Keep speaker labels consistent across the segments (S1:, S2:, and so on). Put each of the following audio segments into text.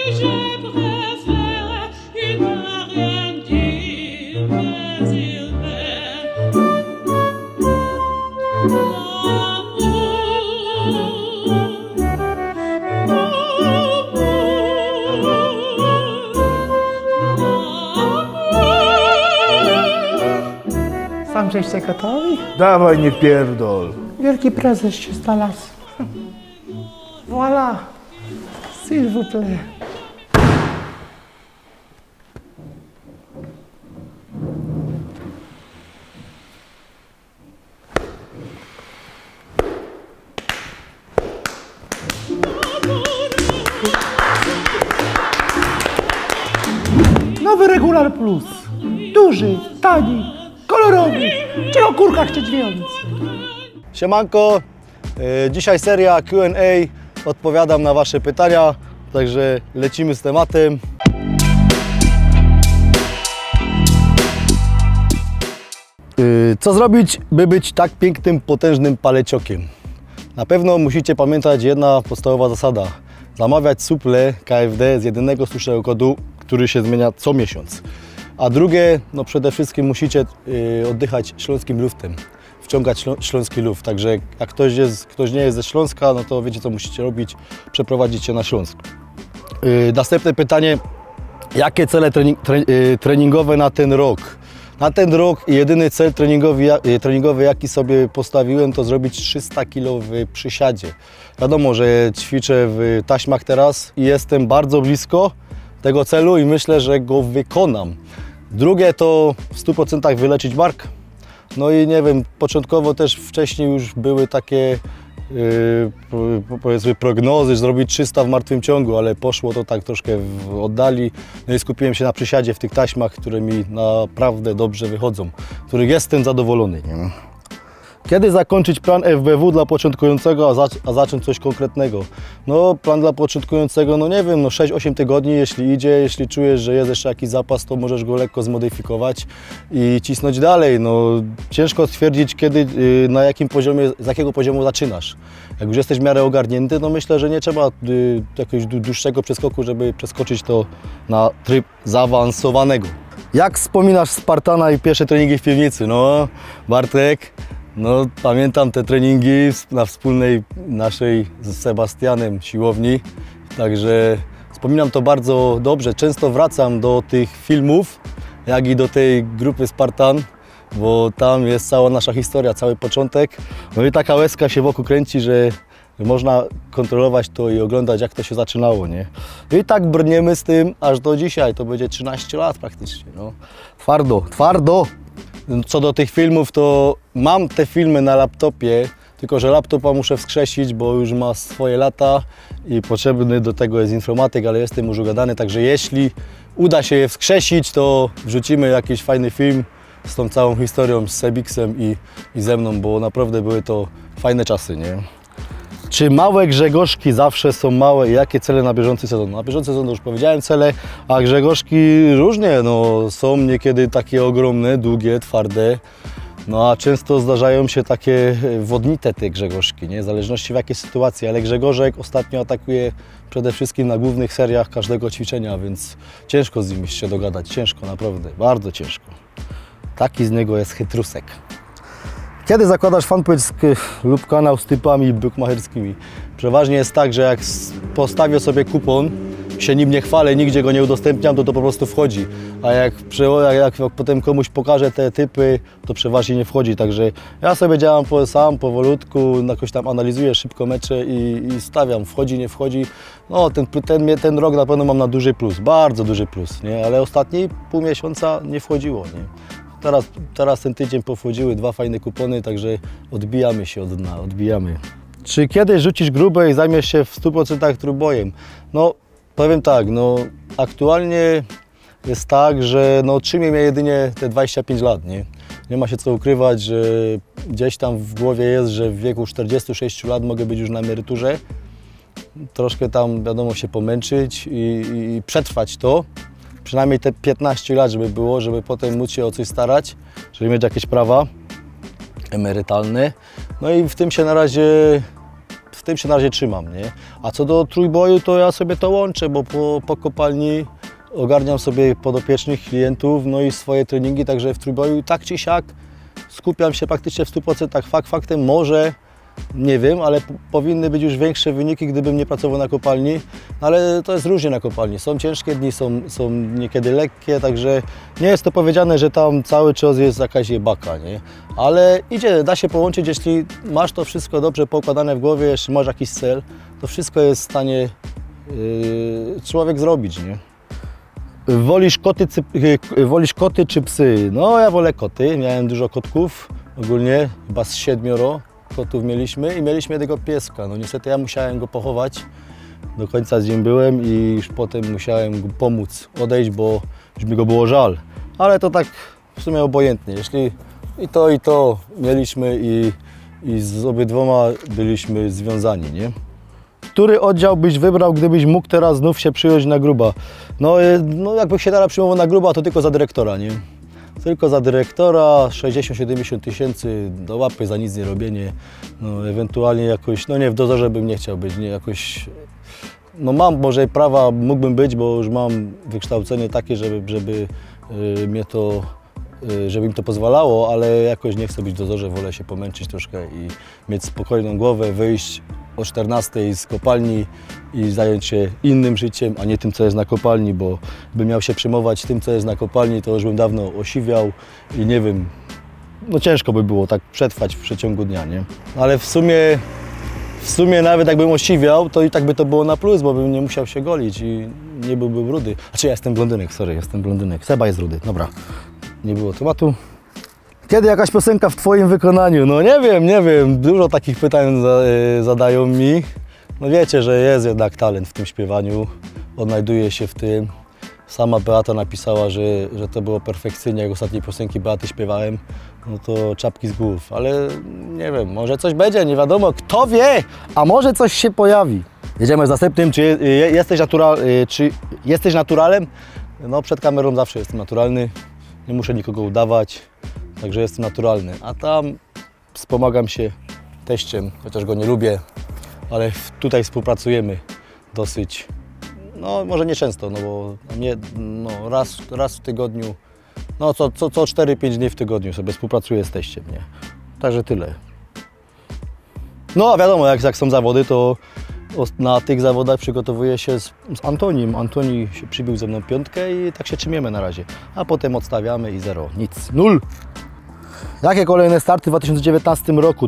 S1: Sam żeście gotowi?
S2: Dawaj, nie pierdol.
S1: Wielki prezes się znalazł. Voilà. S'il vous plaît. Nowy Regular Plus. Duży, tani, kolorowy. Czego kurka chcieć więcej?
S3: Siemanko, dzisiaj seria Q&A, odpowiadam na wasze pytania, także lecimy z tematem. Co zrobić, by być tak pięknym, potężnym paleciokiem? Na pewno musicie pamiętać jedna podstawowa zasada. Zamawiać suple KFD z jedynego słusznego kodu, który się zmienia co miesiąc. A drugie, no przede wszystkim musicie oddychać śląskim luftem. Wciągać śląski luft, także jak ktoś nie jest ze Śląska, no to wiecie co musicie robić, przeprowadzić się na Śląsk. Następne pytanie, jakie cele treningowe na ten rok? Na ten rok jedyny cel treningowy jaki sobie postawiłem, to zrobić 300 kg w przysiadzie. Wiadomo, że ćwiczę w taśmach teraz i jestem bardzo blisko tego celu i myślę, że go wykonam. Drugie to w 100% wyleczyć bark. No i nie wiem, początkowo też wcześniej już były takie powiedzmy prognozy, że zrobić 300 w martwym ciągu, ale poszło to tak troszkę w oddali. No i skupiłem się na przysiadzie w tych taśmach, które mi naprawdę dobrze wychodzą, których jestem zadowolony. Nie? Kiedy zakończyć plan FBW dla początkującego, a zacząć coś konkretnego? No plan dla początkującego, no nie wiem, no 6-8 tygodni, jeśli idzie, jeśli czujesz, że jest jeszcze jakiś zapas, to możesz go lekko zmodyfikować i cisnąć dalej. No ciężko stwierdzić, kiedy, na jakim poziomie, z jakiego poziomu zaczynasz. Jak już jesteś w miarę ogarnięty, no myślę, że nie trzeba jakiegoś dłuższego przeskoku, żeby przeskoczyć to na tryb zaawansowanego. Jak wspominasz Spartana i pierwsze treningi w piwnicy? No Bartek, no pamiętam te treningi na wspólnej naszej z Sebastianem siłowni, także wspominam to bardzo dobrze. Często wracam do tych filmów, jak i do tej grupy Spartan, bo tam jest cała nasza historia, cały początek. No i taka łezka się wokół kręci, że można kontrolować to i oglądać, jak to się zaczynało, nie? I tak brniemy z tym aż do dzisiaj, to będzie 13 lat praktycznie, no. Twardo, twardo! Co do tych filmów, to mam te filmy na laptopie, tylko że laptopa muszę wskrzesić, bo już ma swoje lata i potrzebny do tego jest informatyk, ale jestem już ugadany, także jeśli uda się je wskrzesić, to wrzucimy jakiś fajny film z tą całą historią, z Sebiksem i ze mną, bo naprawdę były to fajne czasy, nie? Czy małe Grzegorzki zawsze są małe i jakie cele na bieżący sezon? Na bieżący sezon już powiedziałem cele, a Grzegorzki różnie, no, są niekiedy takie ogromne, długie, twarde, no a często zdarzają się takie wodnite te Grzegorzki, nie? W zależności w jakiej sytuacji, ale Grzegorzek ostatnio atakuje przede wszystkim na głównych seriach każdego ćwiczenia, więc ciężko z nim się dogadać, ciężko naprawdę, bardzo ciężko. Taki z niego jest chytrusek. Kiedy zakładasz fanpage lub kanał z typami bukmacherskimi? Przeważnie jest tak, że jak postawię sobie kupon, się nim nie chwalę, nigdzie go nie udostępniam, to po prostu wchodzi. A jak potem komuś pokażę te typy, to przeważnie nie wchodzi. Także ja sobie działam sam, powolutku, jakoś tam analizuję szybko mecze i stawiam. Wchodzi, nie wchodzi. No ten rok na pewno mam na duży plus, bardzo duży plus, nie? Ale ostatni pół miesiąca nie wchodziło, nie? Teraz ten tydzień powchodziły 2 fajne kupony, także odbijamy się od dna, odbijamy. Czy kiedyś rzucisz grube i zajmiesz się w 100% trójbojem? No powiem tak, no aktualnie jest tak, że no trzymie mnie jedynie te 25 lat, nie? Nie ma się co ukrywać, że gdzieś tam w głowie jest, że w wieku 46 lat mogę być już na emeryturze. Troszkę tam wiadomo się pomęczyć i przetrwać to. Przynajmniej te 15 lat, żeby było, żeby potem móc się o coś starać, żeby mieć jakieś prawa emerytalne. No i w tym się na razie w tym się na razie trzymam, nie? A co do trójboju, to ja sobie to łączę, bo po kopalni ogarniam sobie podopiecznych klientów, no i swoje treningi, także w trójboju tak czy siak skupiam się praktycznie w 100%. Faktem może, nie wiem, ale powinny być już większe wyniki, gdybym nie pracował na kopalni, ale to jest różnie na kopalni. Są ciężkie dni, są niekiedy lekkie, także nie jest to powiedziane, że tam cały czas jest jakaś jebaka, nie? Ale idzie, da się połączyć, jeśli masz to wszystko dobrze poukładane w głowie, jeśli masz jakiś cel, to wszystko jest w stanie człowiek zrobić, nie? Wolisz koty czy psy? No ja wolę koty, miałem dużo kotków, ogólnie chyba z 7 kotów mieliśmy i mieliśmy jednego pieska. No niestety ja musiałem go pochować, do końca z nim byłem i już potem musiałem mu pomóc odejść, bo już mi go było żal. Ale to tak w sumie obojętnie, jeśli i to mieliśmy i z obydwoma byliśmy związani, nie? Który oddział byś wybrał, gdybyś mógł teraz znów się przyjąć na gruba? No jakby się teraz przyjmował na gruba, to tylko za dyrektora, nie? Tylko za dyrektora, 60-70 tysięcy do łapy za nic nie robienie. No ewentualnie jakoś, no nie, w dozorze bym nie chciał być, nie, jakoś... No mam może prawa, mógłbym być, bo już mam wykształcenie takie, żeby mi to pozwalało, ale jakoś nie chcę być w dozorze, wolę się pomęczyć troszkę i mieć spokojną głowę, wyjść o 14 z kopalni i zająć się innym życiem, a nie tym, co jest na kopalni, bo bym miał się przejmować tym, co jest na kopalni, to już bym dawno osiwiał i nie wiem, no ciężko by było tak przetrwać w przeciągu dnia, nie? Ale w sumie nawet jakbym osiwiał, to i tak by to było na plus, bo bym nie musiał się golić i nie byłbym rudy. Znaczy ja jestem blondynek, sorry, jestem blondynek. Seba jest rudy, dobra. Nie było tematu. Kiedy jakaś piosenka w Twoim wykonaniu? No nie wiem, dużo takich pytań zadają mi. No wiecie, że jest jednak talent w tym śpiewaniu, odnajduje się w tym. Sama Beata napisała, że to było perfekcyjnie, jak ostatniej piosenki Beaty śpiewałem, no to czapki z głów, ale nie wiem, może coś będzie, nie wiadomo, kto wie, a może coś się pojawi. Jedziemy z następnym, czy jesteś naturalem? No przed kamerą zawsze jestem naturalny, nie muszę nikogo udawać, także jestem naturalny, a tam wspomagam się teściem, chociaż go nie lubię, ale tutaj współpracujemy dosyć. No może nie często, no bo nie, no, raz w tygodniu, no co 4-5 dni w tygodniu sobie współpracuję z teściem, nie? Także tyle. No a wiadomo, jak są zawody, to na tych zawodach przygotowuję się z Antonim. Antoni się przybił ze mną 5 i tak się trzymiemy na razie. A potem odstawiamy i 0, nic, 0. Jakie kolejne starty w 2019 roku?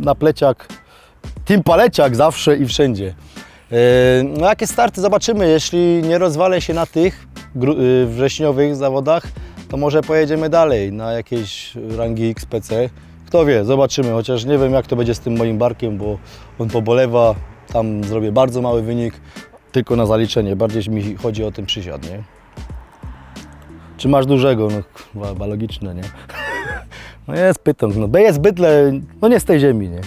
S3: Team Paleciak zawsze i wszędzie. No jakie starty zobaczymy, jeśli nie rozwalę się na tych wrześniowych zawodach, to może pojedziemy dalej na jakieś rangi XPC. Kto wie, zobaczymy, chociaż nie wiem jak to będzie z tym moim barkiem, bo on pobolewa, tam zrobię bardzo mały wynik, tylko na zaliczenie, bardziej mi chodzi o ten przysiad, nie? Czy masz dużego? No chyba logiczne, nie? No jest pytam, no jest bydle, no nie z tej ziemi, nie?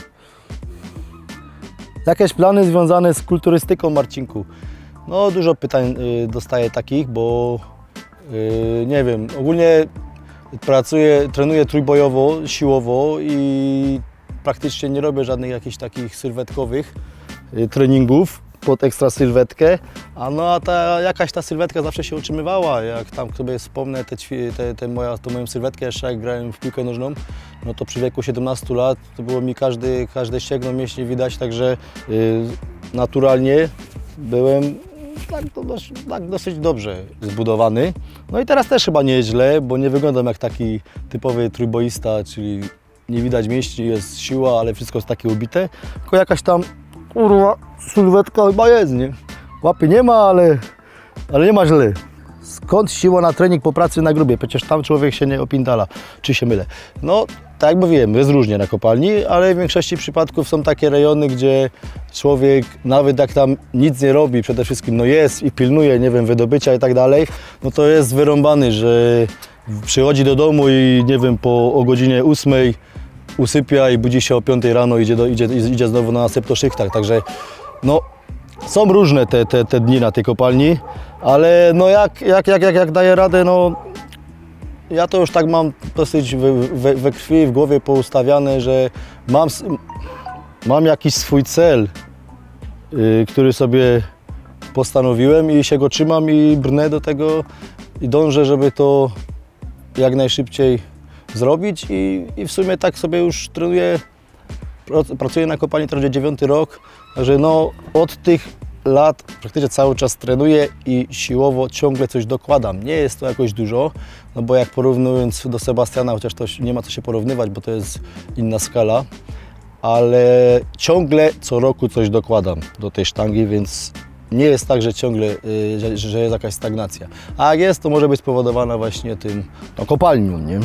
S3: Jakieś plany związane z kulturystyką, Marcinku? No dużo pytań dostaję takich, bo nie wiem, ogólnie trenuję trójbojowo, siłowo i praktycznie nie robię żadnych jakichś takich sylwetkowych treningów pod ekstra sylwetkę, a jakaś ta sylwetka zawsze się utrzymywała. Jak tam sobie wspomnę tą moją sylwetkę jeszcze jak grałem w piłkę nożną, no to przy wieku 17 lat to było mi każde ścięgno mięśnie widać, także naturalnie byłem dosyć dobrze zbudowany. No i teraz też chyba nie jest źle, bo nie wyglądam jak taki typowy trójboista, czyli nie widać mięśni, jest siła, ale wszystko jest takie ubite, tylko jakaś tam kurwa sylwetka chyba jest, nie? Łapy nie ma, ale nie ma źle. Skąd siła na trening po pracy na grubie? Przecież tam człowiek się nie opindala, czy się mylę? No, tak jak mówiłem, jest różnie na kopalni, ale w większości przypadków są takie rejony, gdzie człowiek, nawet jak tam nic nie robi, przede wszystkim no jest i pilnuje, nie wiem, wydobycia i tak dalej, no to jest wyrąbany, że przychodzi do domu i nie wiem, o godzinie 8 usypia i budzi się o 5 rano, idzie znowu na septoszychtach, także no są różne te dni na tej kopalni, ale no jak daję radę, no ja to już tak mam dosyć we krwi, w głowie poustawiane, że mam jakiś swój cel który sobie postanowiłem i się go trzymam i brnę do tego i dążę, żeby to jak najszybciej zrobić i w sumie tak sobie już trenuję, pracuję na kopalni, to będzie 9. rok, także no od tych lat praktycznie cały czas trenuję i siłowo ciągle coś dokładam. Nie jest to jakoś dużo, no bo jak porównując do Sebastiana, chociaż to nie ma co się porównywać, bo to jest inna skala, ale ciągle co roku coś dokładam do tej sztangi, więc nie jest tak, że ciągle, że jest jakaś stagnacja. A jak jest, to może być spowodowana właśnie tym kopalnią, nie?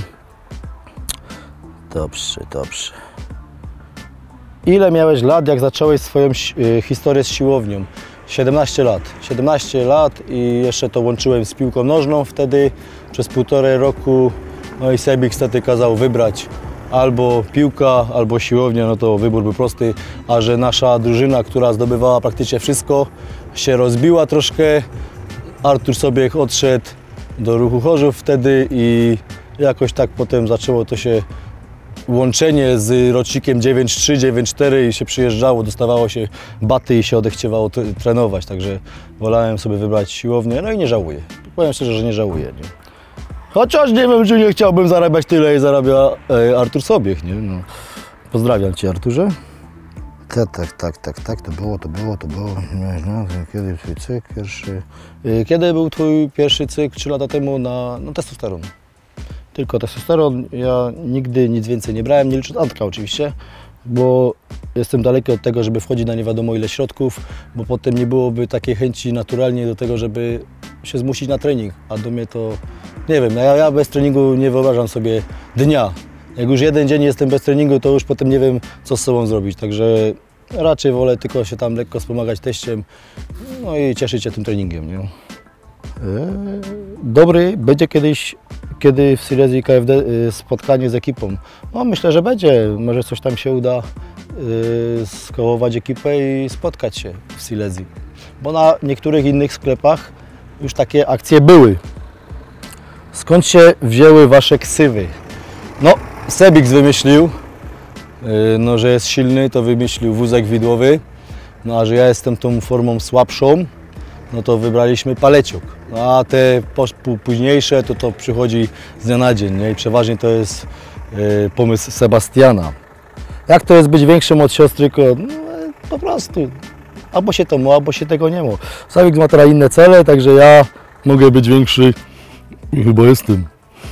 S3: Dobrze, dobrze. Ile miałeś lat, jak zacząłeś swoją historię z siłownią? 17 lat. 17 lat i jeszcze to łączyłem z piłką nożną wtedy przez 1,5 roku. No i Sebik wtedy kazał wybrać albo piłka, albo siłownia, no to wybór był prosty. A że nasza drużyna, która zdobywała praktycznie wszystko, się rozbiła troszkę. Artur sobie odszedł do Ruchu Chorzów wtedy i jakoś tak potem zaczęło to się łączenie z rocznikiem 9-3, 9-4 i się przyjeżdżało, dostawało się baty i się odechciewało trenować, także wolałem sobie wybrać siłownię, no i nie żałuję. Powiem szczerze, że nie żałuję. Nie? Chociaż nie wiem, czy nie chciałbym zarabiać tyle, ile zarabia Artur Sobiech, nie? No. Pozdrawiam Cię, Arturze. Tak, to było. Kiedy twój cykl pierwszy? Kiedy był Twój pierwszy cykl 3 lata temu na testosteron? Tylko testosteron, ja nigdy nic więcej nie brałem, nie licząc Antka oczywiście, bo jestem daleki od tego, żeby wchodzić na nie wiadomo ile środków, bo potem nie byłoby takiej chęci naturalnie do tego, żeby się zmusić na trening, a do mnie to, nie wiem, ja bez treningu nie wyobrażam sobie dnia. Jak już jeden dzień jestem bez treningu, to już potem nie wiem, co z sobą zrobić, także raczej wolę tylko się tam lekko wspomagać teściem, no i cieszyć się tym treningiem, nie? Dobry, będzie kiedyś, kiedy w Silesii KFD spotkanie z ekipą. No myślę, że będzie, może coś tam się uda skołować ekipę i spotkać się w Silesii. Bo na niektórych innych sklepach już takie akcje były. Skąd się wzięły Wasze ksywy? No, Sebik wymyślił, no, że jest silny, to wymyślił wózek widłowy, no a że ja jestem tą formą słabszą, no to wybraliśmy paleciuk. No, a te późniejsze to przychodzi z dnia na dzień, nie? I przeważnie to jest pomysł Sebastiana. Jak to jest być większym od siostry? No, po prostu. Albo się to ma, albo się tego nie ma. Sebik ma teraz inne cele, także ja mogę być większy i chyba jestem.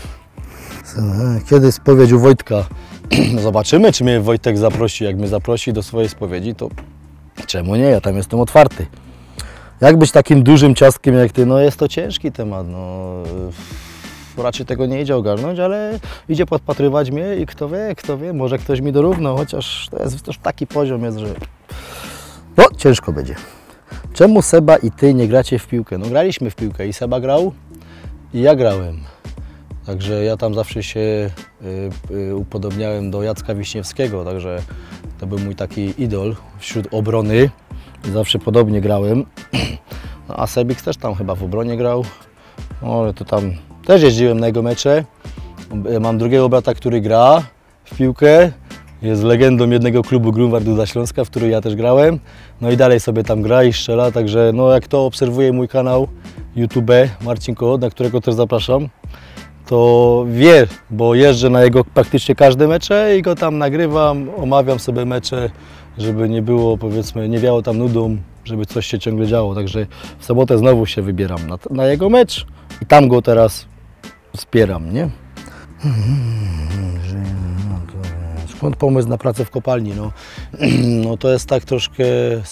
S3: Kiedy spowiedź u Wojtka? Zobaczymy, czy mnie Wojtek zaprosi. Jak mnie zaprosi do swojej spowiedzi, to czemu nie? Ja tam jestem otwarty. Jak być takim dużym ciastkiem jak Ty? No jest to ciężki temat, no. Raczej tego nie idzie ogarnąć, ale idzie podpatrywać mnie i kto wie, może ktoś mi dorównał, chociaż to jest też taki poziom jest, że no ciężko będzie. Czemu Seba i Ty nie gracie w piłkę? No graliśmy w piłkę i Seba grał i ja grałem. Także ja tam zawsze się upodobniałem do Jacka Wiśniewskiego, także to był mój taki idol wśród obrony. Zawsze podobnie grałem. No, a Sebik też tam chyba w obronie grał. No, ale to tam też jeździłem na jego mecze. Mam drugiego brata, który gra w piłkę. Jest legendą jednego klubu Grunwaldu ze Śląska, w którym ja też grałem. No i dalej sobie tam gra i strzela, także no, jak kto obserwuje mój kanał YouTube Marcin Kołod, na którego też zapraszam, to wie, bo jeżdżę na jego praktycznie każde mecze i go tam nagrywam, omawiam sobie mecze, żeby nie było, powiedzmy, nie wiało tam nudą, żeby coś się ciągle działo. Także w sobotę znowu się wybieram na jego mecz i tam go teraz wspieram, nie? Skąd pomysł na pracę w kopalni? No to jest tak troszkę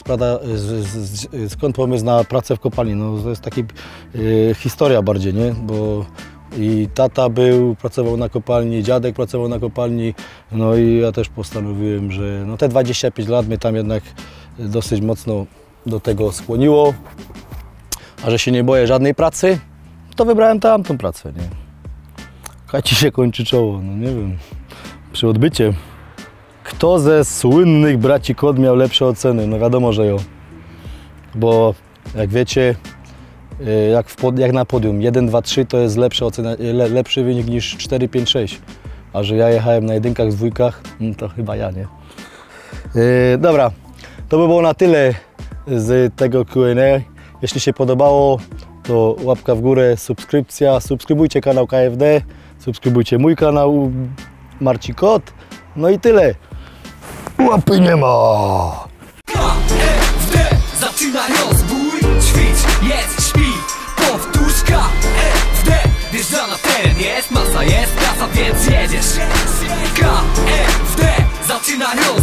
S3: skąd pomysł na pracę w kopalni? No to jest taka historia bardziej, nie? Bo i tata pracował na kopalni, dziadek pracował na kopalni, no i ja też postanowiłem, że no te 25 lat mnie tam jednak dosyć mocno do tego skłoniło, a że się nie boję żadnej pracy, to wybrałem tamtą pracę, nie? Kaj ci się kończy czoło, no nie wiem, przy odbycie. Kto ze słynnych braci Kot miał lepsze oceny? No wiadomo, że ja, bo jak wiecie, jak na podium 1, 2, 3 to jest lepszy wynik niż 4, 5, 6. A że ja jechałem na jedynkach, dwójkach, to chyba ja nie. Dobra, to by było na tyle z tego Q&A. Jeśli się podobało, to łapka w górę, subskrypcja, subskrybujcie kanał KFD, subskrybujcie mój kanał Marci Kot, no i tyle. Łapy nie ma!
S4: KFD zaczyna rozbój, ćwicz, jedz, śpi, powtórz KFD, wjeżdża na teren, jest masa, jest kasa, więc jedziesz. KFD zaczyna rozbój.